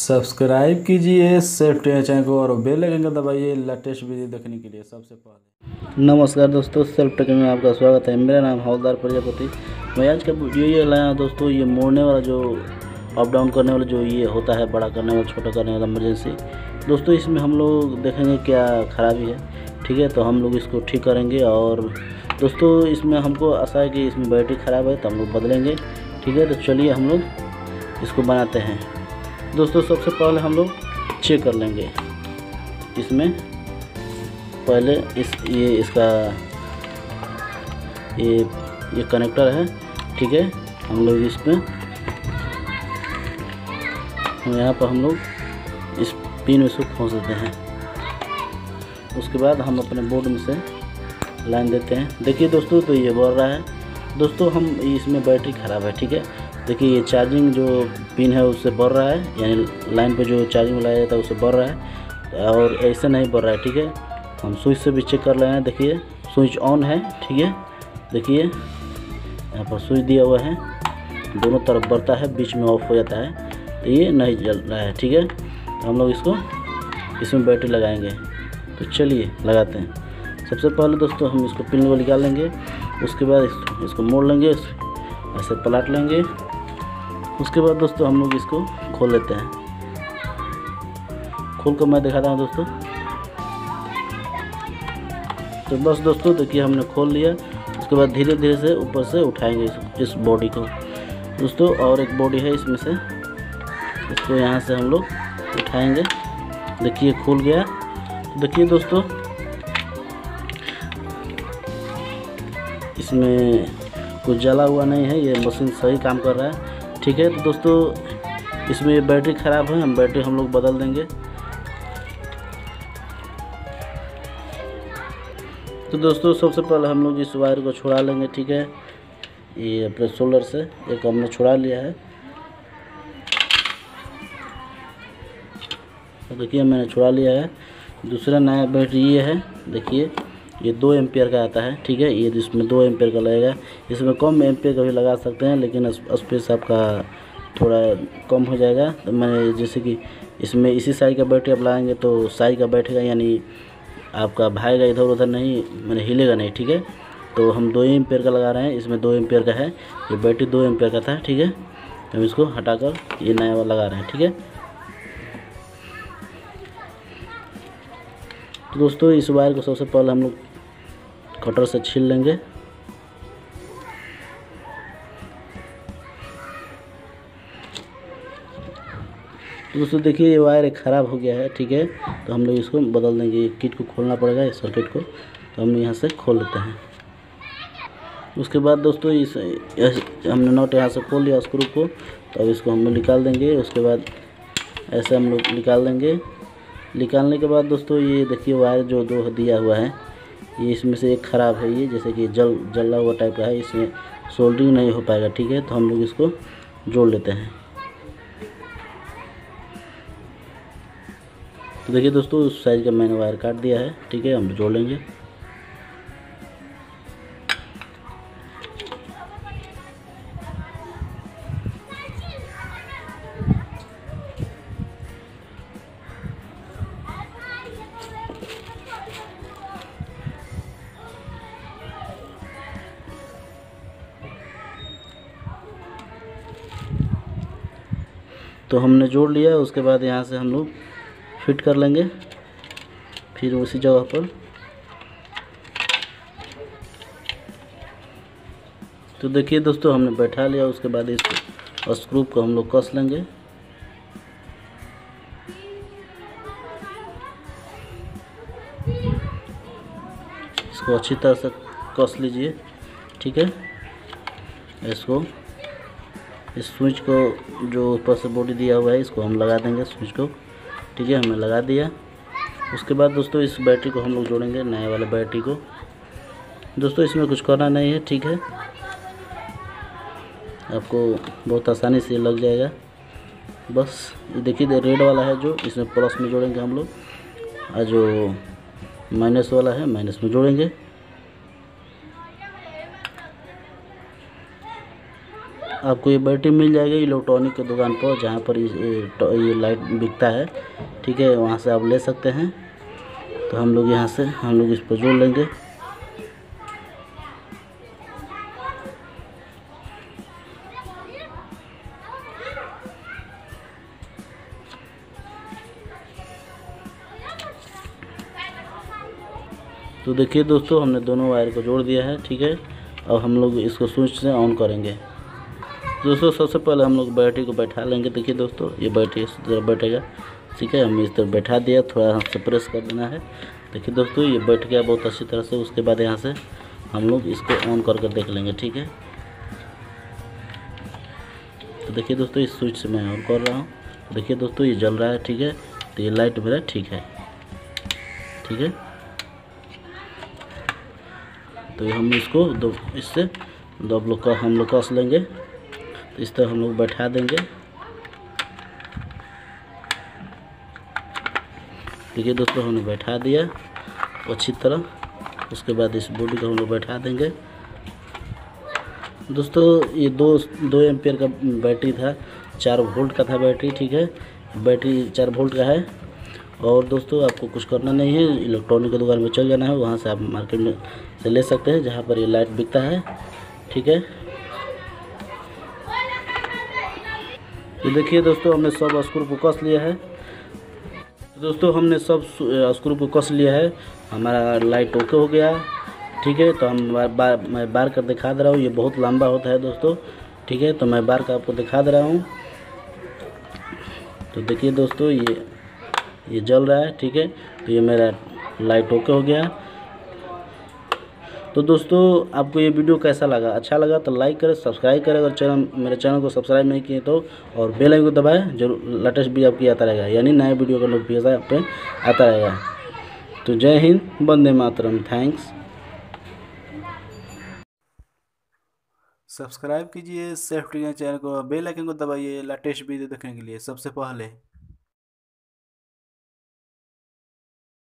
Subscribe कीजिए safety channel को और बेल आइकन को दबाइए लेटेस्ट वीडियो देखने के लिए सबसे पहले। नमस्कार दोस्तों, सेल्फ टेक में आपका स्वागत है। मेरा नाम हवलदार प्रजापति। मैं आज का वीडियो ये लाया हूं दोस्तों, ये मोड़ने वाला जो अप डाउन करने वाला जो ये होता है, बड़ा करने वाला छोटा करने वाला इमरजेंसी दोस्तों, इसमें हम लोग देखेंगे क्या खराबी है। ठीक है, तो हम लोग इसको ठीक करेंगे। और दोस्तों इसमें हमको आशा है कि इसमें बैटरी ख़राब है तो हम लोग बदलेंगे। ठीक है, तो चलिए हम लोग इसको बनाते हैं। दोस्तों सबसे पहले हम लोग चेक कर लेंगे इसमें पहले इसका ये कनेक्टर है। ठीक है, हम लोग इसमें यहाँ पर हम लोग इस पिन में इसको खोस देते हैं। उसके बाद हम अपने बोर्ड में से लाइन देते हैं। देखिए दोस्तों, तो ये बढ़ रहा है दोस्तों, हम इसमें बैटरी ख़राब है। ठीक है, देखिए ये चार्जिंग जो पिन है उससे बढ़ रहा है, यानी लाइन पे जो चार्जिंग लगाया जाता है उससे बढ़ रहा है, और ऐसे नहीं बढ़ रहा है। ठीक है, हम स्विच से भी चेक कर रहे हैं। देखिए स्विच ऑन है। ठीक है, देखिए यहाँ पर स्विच दिया हुआ है, दोनों तरफ बढ़ता है, बीच में ऑफ हो जाता है, तो ये नहीं जल रहा है। ठीक है, तो हम लोग इसमें बैटरी लगाएंगे। तो चलिए लगाते हैं। सबसे पहले दोस्तों हम इसको पिन को निकाल लेंगे। उसके बाद इसको मोड़ लेंगे, ऐसे पलट लेंगे। उसके बाद दोस्तों हम लोग इसको खोल लेते हैं। खोल कर मैं दिखाता हूँ दोस्तों। तो बस दोस्तों देखिए हमने खोल लिया। उसके बाद धीरे धीरे से ऊपर से उठाएंगे इस बॉडी को दोस्तों। और एक बॉडी है इसमें से, इसको यहाँ से हम लोग उठाएंगे। देखिए खुल गया। देखिए दोस्तों इसमें कुछ जला हुआ नहीं है, ये मशीन सही काम कर रहा है। ठीक है, तो दोस्तों इसमें बैटरी ख़राब है, बैटरी हम लोग बदल देंगे। तो दोस्तों सबसे पहले हम लोग इस वायर को छुड़ा लेंगे। ठीक है, ये अपने सोल्डर से एक हमने छुड़ा लिया है। तो देखिए मैंने छुड़ा लिया है। दूसरा नया बैटरी ये है, देखिए ये 2 एम्पियर का आता है। ठीक है, ये इसमें 2 एम्पियर का लगेगा। इसमें कम एम्पियर का भी लगा सकते हैं, लेकिन स्पेस आपका थोड़ा कम हो जाएगा। तो मैं जैसे कि इसमें इसी साइज का बैटरी आप लगाएंगे तो साइज का बैठेगा, यानी आपका भागेगा इधर उधर नहीं, मैंने हिलेगा नहीं। ठीक है, तो हम 2 एम्पियर का लगा रहे हैं। इसमें 2 एम्पियर का है, ये बैटरी 2 एम्पियर का था। ठीक है, तो हम इसको हटाकर ये नया वाला लगा रहे हैं। ठीक है, तो दोस्तों इस वायर को सबसे पहले हम लोग कटर से छील लेंगे। तो दोस्तों देखिए ये वायर ख़राब हो गया है। ठीक है, तो हम लोग इसको बदल देंगे। किट को खोलना पड़ेगा, इस सर्किट को, तो हम यहाँ से खोल लेते हैं। उसके बाद दोस्तों हमने नट यहाँ से खोल लिया स्क्रू को, तो अब इसको हम लोग निकाल देंगे। उसके बाद ऐसे हम लोग निकाल देंगे। निकालने के बाद दोस्तों ये देखिए वायर जो 2 दिया हुआ है, ये इसमें से एक ख़राब है, ये जैसे कि जला हुआ टाइप का है, इसमें सोल्डरिंग नहीं हो पाएगा। ठीक है, तो हम लोग इसको जोड़ लेते हैं। तो देखिए दोस्तों उस साइज का मैंने वायर काट दिया है। ठीक है, हम जोड़ लेंगे। तो हमने जोड़ लिया। उसके बाद यहाँ से हम लोग फिट कर लेंगे फिर उसी जगह पर। तो देखिए दोस्तों हमने बैठा लिया। उसके बाद इस स्क्रू को हम लोग कस लेंगे। इसको अच्छी तरह से कस लीजिए। ठीक है, इसको इस स्विच को जो ऊपर से बॉडी दिया हुआ है इसको हम लगा देंगे स्विच को। ठीक है, हमने लगा दिया। उसके बाद दोस्तों इस बैटरी को हम लोग जोड़ेंगे, नए वाले बैटरी को। दोस्तों इसमें कुछ करना नहीं है। ठीक है, आपको बहुत आसानी से लग जाएगा। बस ये देखिए रेड वाला है जो, इसमें प्लस में जोड़ेंगे हम लोग, और जो माइनस वाला है माइनस में जोड़ेंगे। आपको ये बैटरी मिल जाएगी इलेक्ट्रॉनिक की दुकान पर, जहाँ पर ये लाइट बिकता है, ठीक है, वहाँ से आप ले सकते हैं। तो हम लोग यहाँ से इस पर जोड़ लेंगे। तो देखिए दोस्तों, हमने दोनों वायर को जोड़ दिया है, ठीक है। अब हम लोग इसको स्विच से ऑन करेंगे। दोस्तों सबसे पहले हम लोग बैटरी को बैठा लेंगे। देखिए दोस्तों, ये बैटरी इस तरह बैठेगा, ठीक है। हम इस तरह बैठा दिया, थोड़ा हाथ से प्रेस कर देना है। देखिए दोस्तों, ये बैठ गया बहुत अच्छी तरह से। उसके बाद यहाँ से हम लोग इसको ऑन करके देख लेंगे, ठीक है। तो देखिए दोस्तों, इस स्विच से मैं ऑन कर रहा हूँ। देखिए दोस्तों, ये जल रहा है, ठीक है। तो ये लाइट मेरा ठीक है, ठीक है। तो हम इसको इससे हम लोग कस लेंगे। तो इस तरह हम लोग बैठा देंगे। देखिए दोस्तों, हमने बैठा दिया अच्छी तरह। उसके बाद इस बॉडी को हम लोग बैठा देंगे। दोस्तों ये दो एम्पियर का बैटरी था, 4 वोल्ट का था बैटरी, ठीक है। बैटरी 4 वोल्ट का है। और दोस्तों आपको कुछ करना नहीं है, इलेक्ट्रॉनिक की दुकान में चल जाना है, वहाँ से आप मार्केट में से ले सकते हैं, जहाँ पर ये लाइट बिकता है, ठीक है। तो देखिए दोस्तों, हमने सब स्क्रू को कस लिया है। दोस्तों हमने सब स्क्रू को कस लिया है, हमारा लाइट ओके हो गया, ठीक है। तो हम मैं बार कर दिखा दे रहा हूँ। ये बहुत लंबा होता है दोस्तों, ठीक है। तो मैं बार का आपको दिखा दे रहा हूँ। तो देखिए दोस्तों, ये जल रहा है, ठीक है। तो ये मेरा लाइट ओके हो गया। तो दोस्तों आपको ये वीडियो कैसा लगा? अच्छा लगा तो लाइक करें, सब्सक्राइब करें। अगर मेरे चैनल को सब्सक्राइब नहीं किए तो, और बेल आइकन को दबाएं, जरूर लेटेस्ट वीडियो आपकी आता रहेगा, यानी नए वीडियो का नोटिफिकेशन आप पे आता रहेगा। तो जय हिंद, वंदे मातरम, थैंक्स। सब्सक्राइब कीजिए सेफ्टी चैनल को, बेल आइकन को दबाइए लेटेस्ट वीडियो देखने के लिए सबसे पहले।